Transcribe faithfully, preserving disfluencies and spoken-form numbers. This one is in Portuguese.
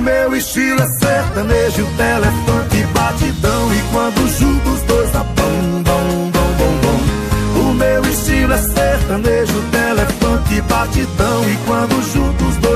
meu estilo é sertanejo, telefone e batidão. E quando junto os dois dá bom, bom, bom, bom, bom. O meu estilo é sertanejo, telefone e batidão. E quando junto os dois